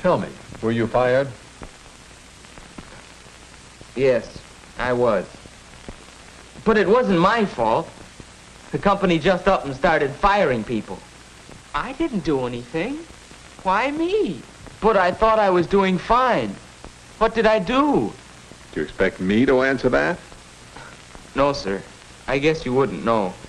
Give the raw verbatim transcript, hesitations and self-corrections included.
Tell me, were you fired? Yes, I was. But it wasn't my fault. The company just up and started firing people. I didn't do anything. Why me? But I thought I was doing fine. What did I do? Do you expect me to answer that? No, sir. I guess you wouldn't know.